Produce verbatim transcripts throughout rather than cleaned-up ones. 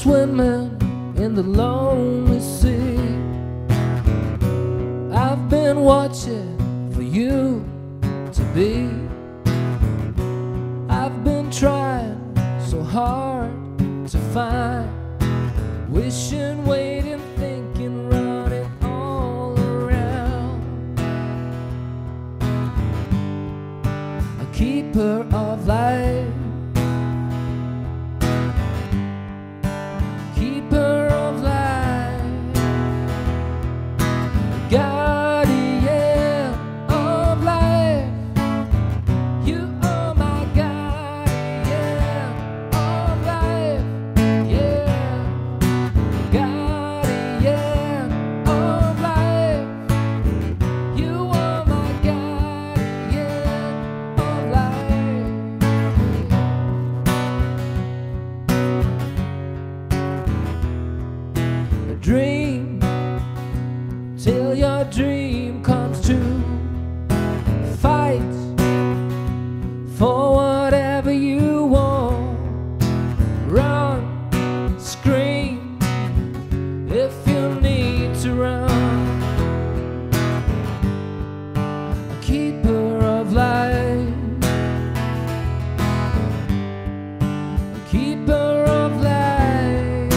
swimming in the lonely sea. I've been watching for you to be. I've been trying so hard to find, wishing, waiting, thinking, running all around. A keeper of life, keeper of life, guardian of life. You are my guardian of life, yeah. Guardian of life. You are my guardian of life. A dream till your dream comes true. Fight for whatever you want. Run, scream if you need to run. A keeper of life, a keeper of life,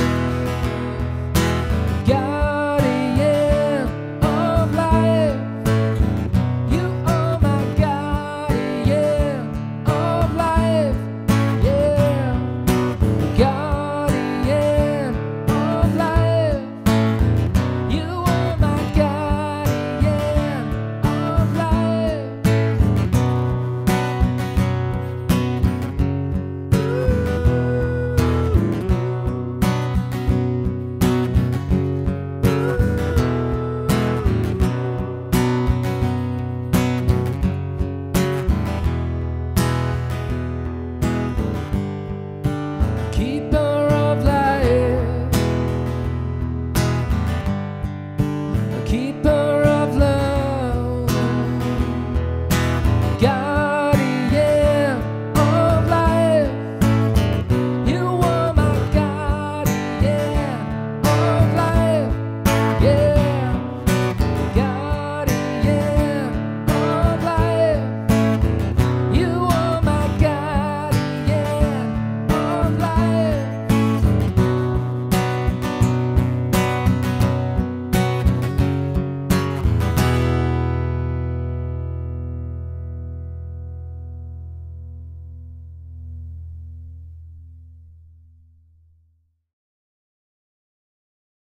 guardian of life. You are my guardian of life, yeah. Guardian of life. You are my guardian of life. Keeper of life, a keeper